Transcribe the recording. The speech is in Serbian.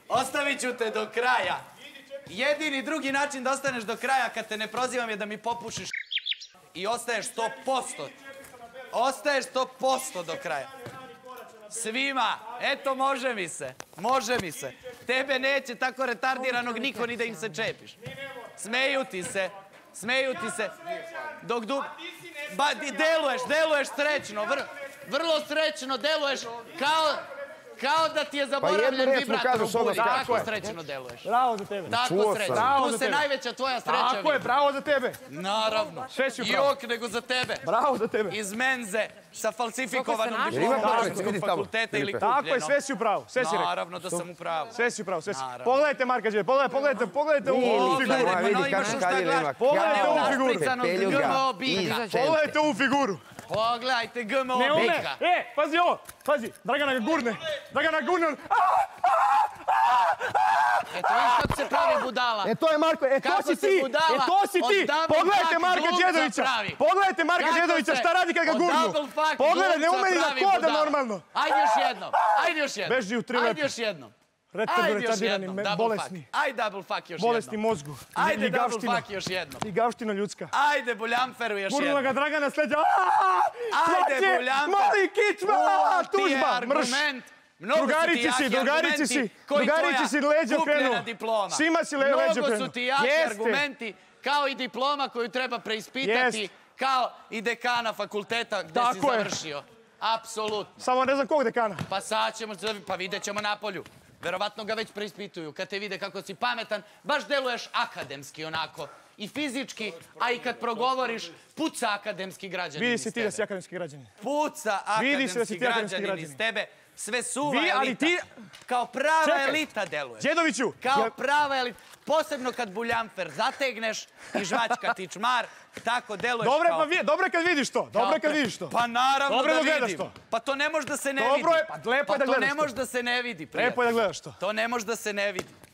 Ostavit ću te do kraja. Jedini drugi način da ostaneš do kraja kad te ne prozivam je da mi popušiš i ostaješ 100%. Ostaješ 100% do kraja. Svima, eto može mi se, može mi se. Tebe neće tako retardiranog niko ni da im se čepiš. Smeju ti se, smeju ti se. Dok deluješ srećno, vrlo srećno deluješ kao da ti je zaboravljen vibrator u budi. Tako srećno deluješ. Bravo za tebe. Tako srećno. Tu se najveća tvoja sreća vidi. Tako je, bravo za tebe. Naravno. I ok nego za tebe. Bravo za tebe. Iz menze sa falsifikovanom diplomom Mašinskog fakulteta ili kupljeno. Tako je, sve si u pravu. Sve si rekao. Naravno da sam u pravu. Sve si u pravu, sve si. Pogledajte Marka Đede, pogledajte ovu figuru. Pogledajte ovu figuru. Pogledajte ovu figuru. Pogledajte GMO bika. Pazi ovo, pazi, Dragana ga gurne. Eto, vidiš kako se pravi budala. To je Marko, to si ti, to si ti. Pogledajte Marka Đedovića, pogledajte Marka Đedovića šta radi kad ga gurnu. Pogledaj, ne umeni da koda normalno. Ajde još jednom. Beži u 3 lepe. Ajde još jednom. Retardirani, bolesni. Ajde double fuck još jednom. Bolesni mozgu. Ajde double fuck još jednom. I gavština ljudska. Ajde Buljamferu još jednom. Gurnula ga Dragana sleđa. Ajde Buljamfer. Mali kičma, tužba, mrš. Drugarici si leđa krenuo. Svima si leđa krenuo. Mnogo su ti jaki argumenti, kao i diploma koju treba preispitati, kao i dekana fakulteta gde si završio. Apsolutno. Samo ne znam kog dekana. Pa sad ćemo, pa vidjet ćemo napolju. Verovatno ga već preispituju. Kad te vide kako si pametan, baš deluješ akademski onako. I fizički, a i kad progovoriš, puca akademski građanin iz tebe. Vidi se ti da si akademski građanin. Puca akademski građanin iz tebe. Sve suva elita. Kao prava elita deluješ. Đedoviću! Kao prava elita. Posebno kad Buljamfer zategneš i žvačka ti čmar, tako deluješ kao... Dobro je kad vidiš to. Dobro je kad vidiš to. Pa naravno da vidim. Pa to ne može da se ne vidi. Dobro je, pa lepo je da gledaš to. To ne može da se ne vidi, prijatelj. Lepo je da gledaš to. To ne može da se ne vidi.